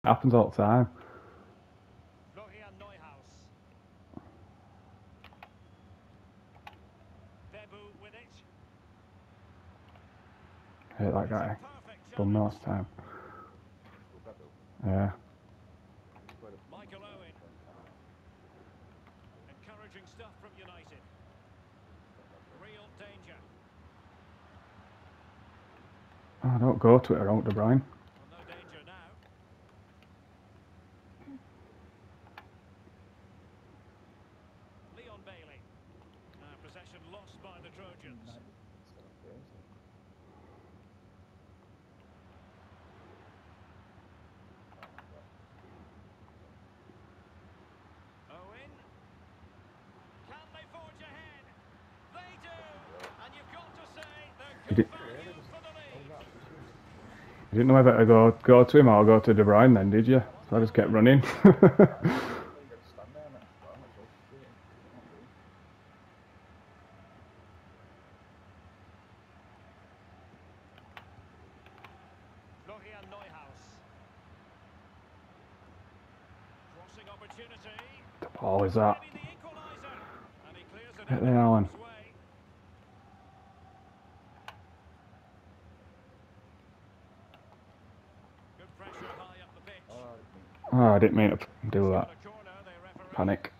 Happens all the time. Florian Neuhaus. Bebu with it. Hate that guy. Perfect Done challenge. last time. Yeah. Michael Owen. Encouraging stuff from United. Real danger. Oh, don't go to it, I don't, De Bruyne. Well, no danger now. Leon Bailey. Possession lost by the Trojans. Owen. Can they forge ahead? They do. And you've got to say they're You, good did, value for the lead. you didn't know whether to go to him or go to De Bruyne then, did you? So I just kept running. Florian Neuhaus. Crossing opportunity. The ball is that. Maybe the equaliser. And he clears it Get out of there, Alan. harm's way. Good pressure high up the pitch. Oh, I didn't mean to do Given that. a corner, they referee. Panic.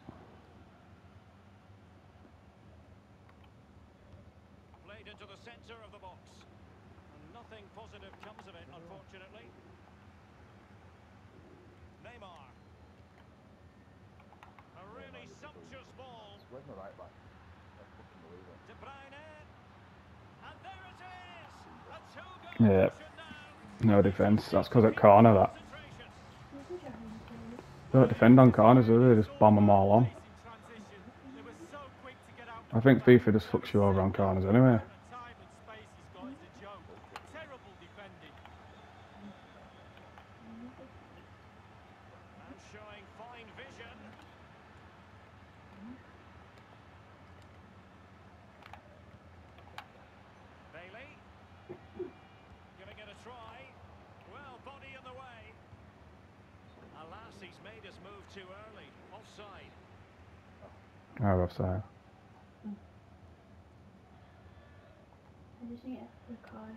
Played into the centre of the box. And nothing positive comes of it, unfortunately. Neymar. A really sumptuous ball. De Bruyne. And there it is! A two-goal Yeah. cushion now. No defence. That's because at corner that. Concentration. Don't defend on corners, do they? Just bomb them all on. I think FIFA just fucks you over on corners anyway. And showing fine vision. Bailey. Giving it a try. Well, body in the way. Alas, he's made his move too early. Offside. Oh, offside. I just need a card.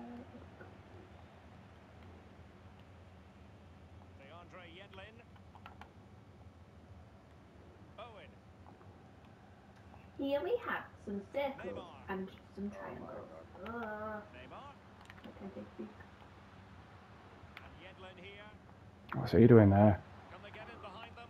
Leandre Yedlin. Owen. Here we have some circles Neymar. and some triangles. Neymar. Okay, big. And Yedlin here. What's he doing there? Can they get in behind them?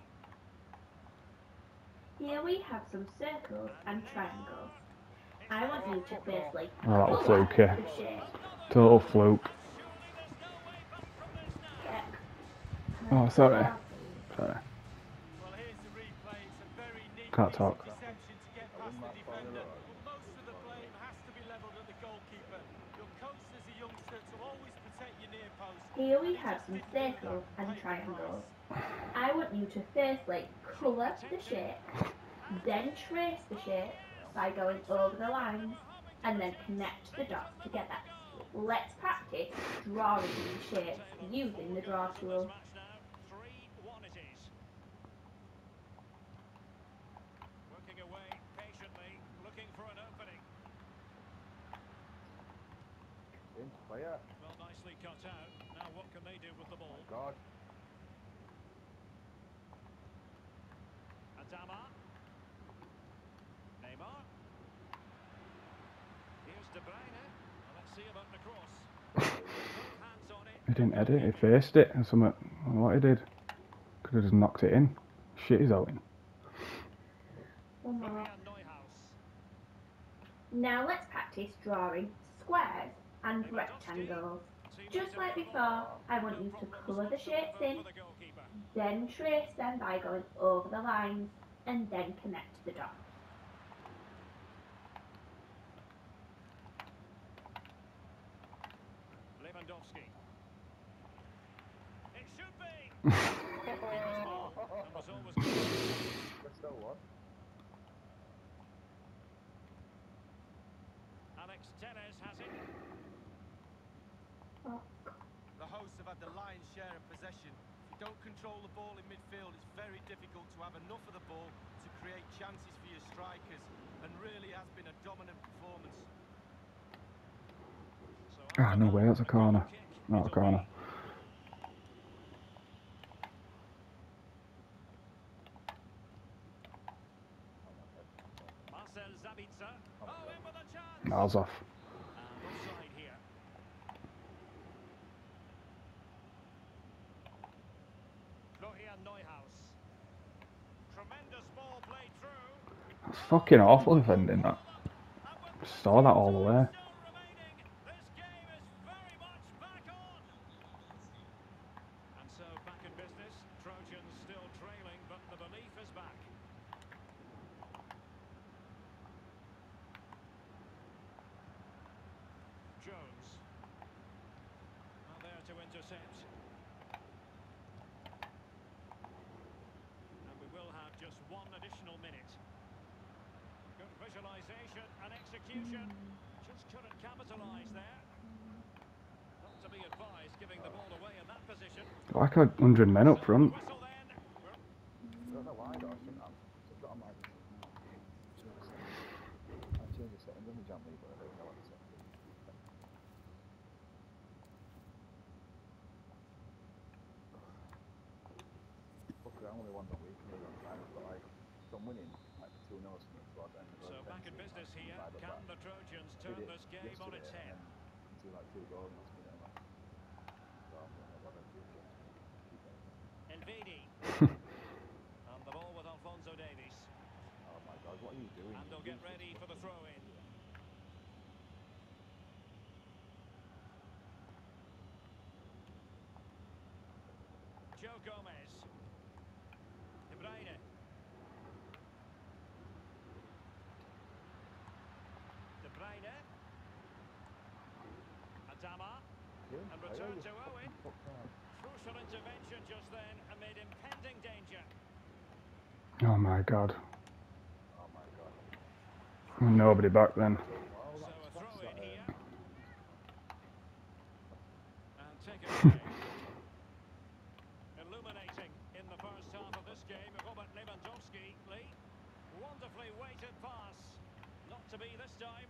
Here we have some circles and triangles. I want you to firstly Oh, that was colour fluky. the shape. Total fluke. Surely there's no way back from this now. Check. Oh, sorry. Sorry. Well, here's the replay. It's a very neat Can't piece of talk. deception to get past the defender. But most of the blame has to be levelled at the goalkeeper. You're coached as a youngster to always protect your near post. Here we have some circles and triangles. I want you to firstly colour the shape, then trace the shape by going over the lines, and then connect the dots together. Let's practice drawing these shapes using the draw tool. Match now. 3-1 it is. Working away patiently, looking for an opening. Well, nicely cut out. Now what can they do with the ball? Adama. Neymar. Here's De Bruyne. Well, let's see about the cross. Both hands on it. He didn't edit, he faced it and something. I don't know what he did. Could have just knocked it in. Shit, he's Owen. One more. Florian Neuhaus. Now let's practice drawing squares and rectangles. Just like before, I want you to colour the shapes in, then trace them by going over the lines, and then connect the dots. Lewandowski. It should be. Keeper's ball. And was always good. Alex Telles has it. The hosts have had the lion's share of possession. control the ball in midfield, it's very difficult to have enough of the ball to create chances for your strikers, and really has been a dominant performance. Ah, no way, that's a corner. Not a corner. Marcel Sabitzer. Oh, in with a chance. Miles off. And offside here. Florian Neuhaus. Tremendous ball played through. That's fucking awful defending that. Saw that all the way. Still remaining. This game is very much back on. And so back in business. Trojans still trailing, but the belief is back. Jones. Not there to intercept. And we will have just one additional minute. Good visualisation and execution. Just couldn't capitalise there. Not to be advised giving the ball away in that position. Like 100 men up front. Whistle then. I don't know why though, I shouldn't have. I've got on my I changed the settings on the jump lead, but I don't know what the settings are. Fuck, I only won the week and I'm trying to, but like, so I'm winning like 2-0 or something towards the end of the So back in business here. Can the Trojans turn this game on its head? Do like 2 goals last minute. I'm like, so I'm gonna bother to keep going. Elvedi. And the ball with Alphonso Davies. Oh my god, what are you doing? And they'll get ready for the throw-in. Joe Gomez. De Bruyne. De Bruyne. Adama. And return to Owen. Crucial intervention just then amid impending danger. Oh my god. Oh my god. Nobody back then. So a throw in here. And take it away. Illuminating in the first half of this game, Robert Lewandowski. Lee, wonderfully weighted pass. Not to be this time.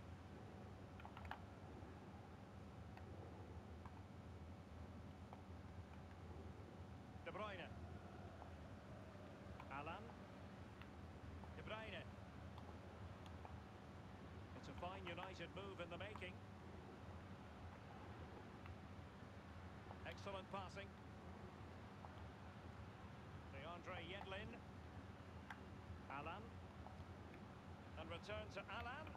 De Bruyne. Alan. De Bruyne. It's a fine United move in the making. Excellent passing. DeAndre Yedlin. Alan. And return to Alan.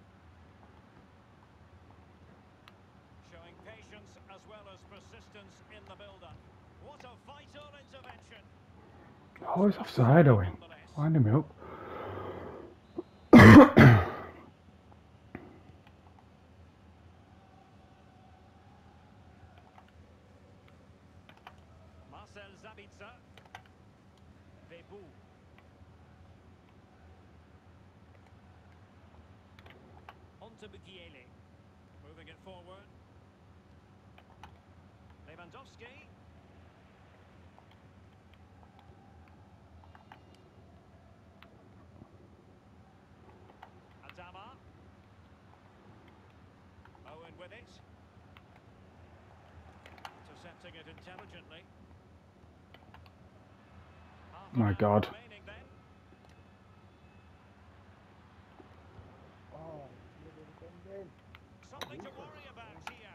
Showing patience as well as persistence in the build-up. What a vital intervention. Oh, he's offside, Owen. Winding me up. Marcel Sabitzer. Vebu. On to Mukiele. Moving it forward. Lewandowski. Adama. Owen with it. Intercepting it intelligently. Half an My hour God. remaining then. Oh, you're defending. Something to worry about here.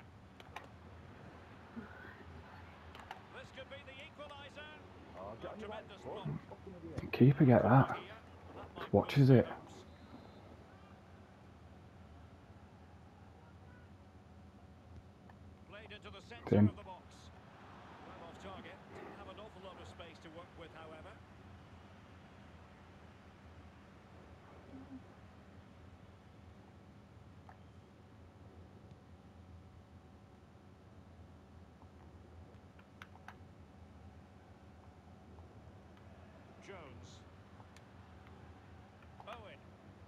This could be the equaliser. Oh, get on your right Tremendous foot. block. Fucking idiot. Keeper get that. Here, that might Watches win it. some hopes. Played into the centre In. of the box. Well off target. Didn't have an awful lot of space to work with, however. Jones. Owen.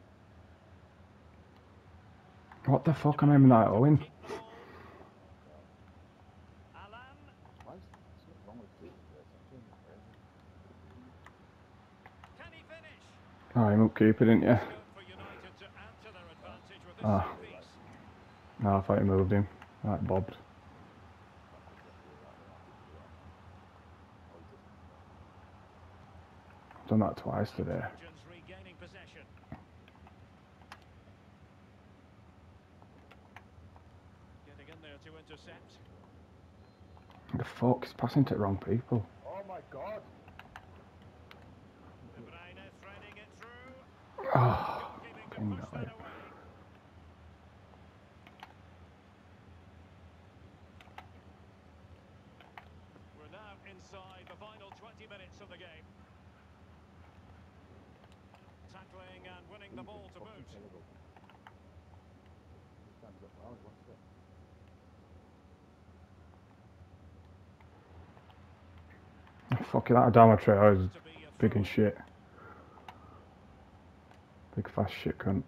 What the fuck am I in that, Owen? Keep the ball. Alan. Why is something wrong with this? I'm changing the frame. Oh, you moved keeper, didn't you? Scope for United to add to their advantage with this Ah. set piece. No, I thought you moved him. Like bobbed. Done that twice today. Trojans regaining possession. Getting in there to intercept. The fuck, he's passing to the wrong people. Oh my god! De Bruyne threading it through. Oh, Goalkeeping to fucking push hell. that away. We're now inside the final 20 minutes of the game. Tackling and winning the ball to boot. Stands up well, he wants it. Fucking that Adama Traore is To be a big and throw-in. shit. Big fast shit cunt.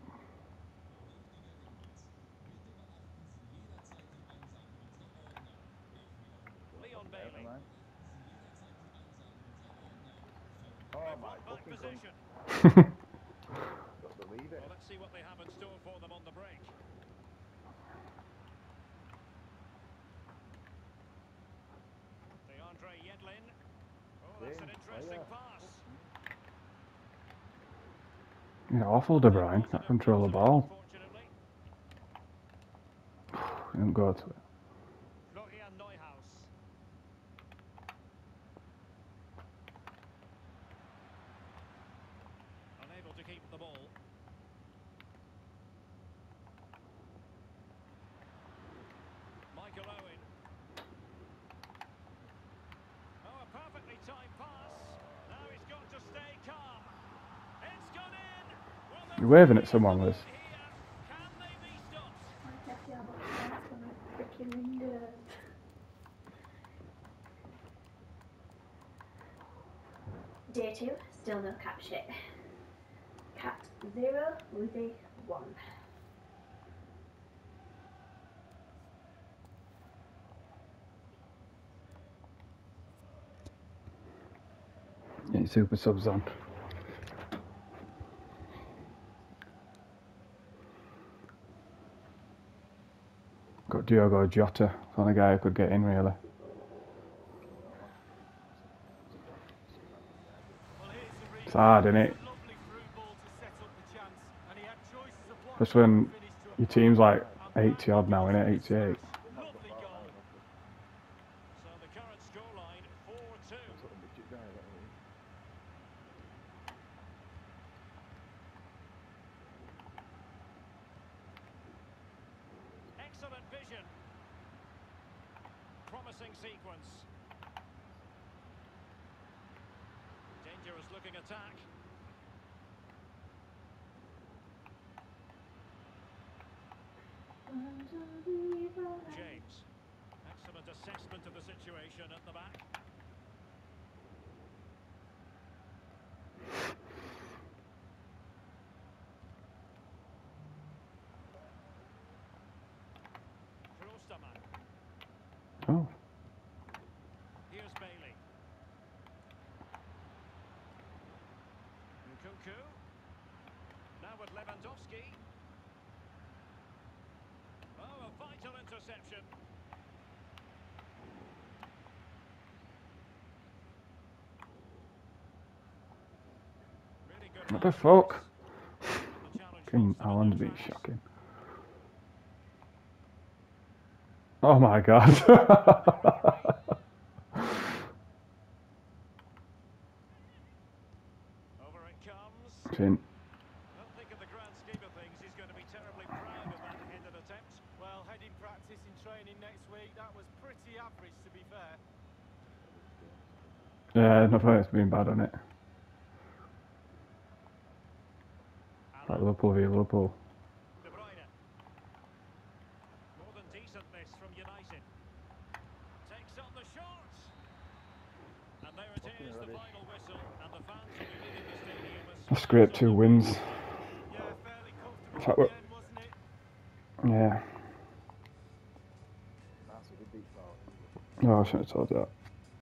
Leon Never Bailey. mind. Oh They've my won back fucking possession. cunt. Don't believe it. Well, let's see what they have in store for them on the break. DeAndre Yedlin. Oh, that's an Yeah, interesting yeah. pass. He's awful, De Bruyne. Can't control the ball. Unfortunately. He didn't go to it. Florian Neuhaus. Unable to keep the ball. Michael Owen. Oh, a perfectly timed pass. Now he's got to stay calm. It's gone in. Well, they're You're waving at really someone, on Liz. here. Can they be stopped? I guess yeah, but that's gonna freaking windows. Day 2, still no cap shit. Cat 0, Lizzie 1. Getting super subs on. Got Diogo Jota. The only guy who could get in, really. Well, here's the It's hard, isn't it? a lovely through ball to set up the chance, and he had choices of what Just when to finish to a your point. team's like 80 odd now, innit? 88. Lovely goal. So the current scoreline 4-2. Sort of midget guy, that really. Excellent vision. Promising sequence. Dangerous looking attack. James. Excellent assessment of the situation at the back. Klostermann. Oh. Here's Bailey. Nkunku. Now with Lewandowski. Oh, a vital interception. Really good. What the half fuck? pass. The challenge Fucking puts them on Alan's their been tracks. shocking. Oh my god. Over it comes. Tin. I don't think in the grand scheme of things he's going to be terribly proud of that headed attempt. Well, heading practice in training next week, that was pretty average, to be fair. Yeah, nothing has been bad on it. Like Allen. Liverpool v Liverpool. De Bruyne. More than decent miss from United. Takes on the shot. And there it is, the final whistle. And the fans will be leaving the stadium with I scraped 2 wins. Yeah, fairly In comfortable fact, at the end, wasn't it? Yeah. Nice, we did beat Power. No, I shouldn't have told you that.